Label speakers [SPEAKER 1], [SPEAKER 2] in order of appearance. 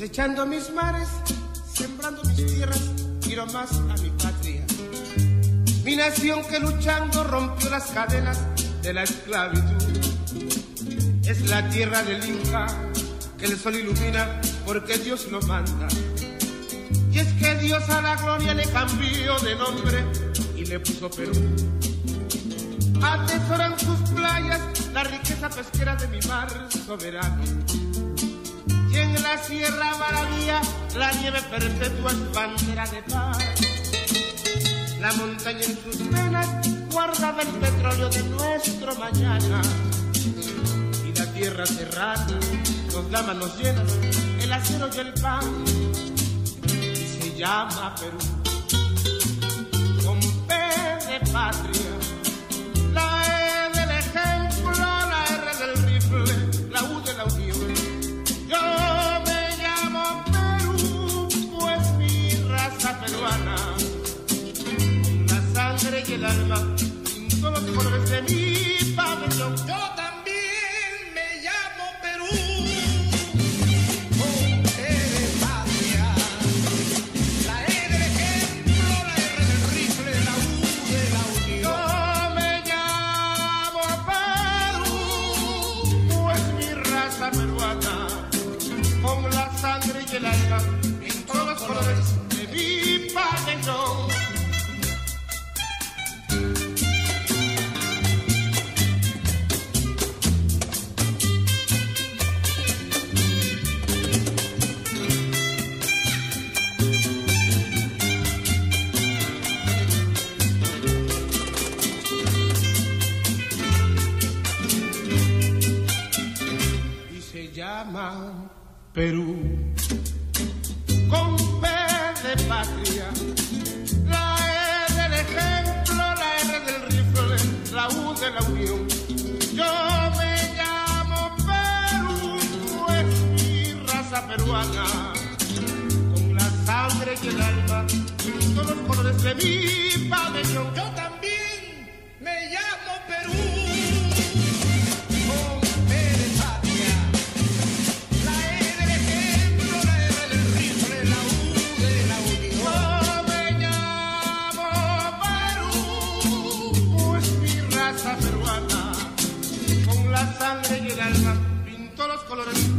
[SPEAKER 1] cosechando mis mares, sembrando mis tierras, quiero más a mi patria. Mi nación que luchando rompió las cadenas de la esclavitud. Es la tierra del Inca que el sol ilumina porque Dios lo manda. Y es que Dios a la gloria le cambió de nombre y le puso Perú. Atesoran sus playas la riqueza pesquera de mi mar soberano. Y en la Sierra Maravilla la nieve perpetua es bandera de paz. La montaña en sus venas guardaba el petróleo de nuestro mañana. Y la tierra serrana nos da manos llenas, el acero y el pan. Y se llama Perú, con P de patria. La E del ejemplo, la R del rifle, la U de la unión. Yo me llamo Perú, pues mi raza peruana, con la sangre y el alma, pinto los colores de mi pabellón. Yo también me llamo Perú, con P de patria. La E del ejemplo, la R del rifle, la U de la unión. Yo me llamo Perú, pues mi raza peruana, con la sangre y el alma, en todos los colores de mi pabellón. Y se llama Perú, con P de patria, la E del ejemplo, la R del rifle, la U de la unión. Yo me llamo Perú, pues mi raza peruana, con la sangre y el alma, todos los colores de mi pabellón. Yo también me llamo Perú. Peruana, con la sangre y el alma, pinto los colores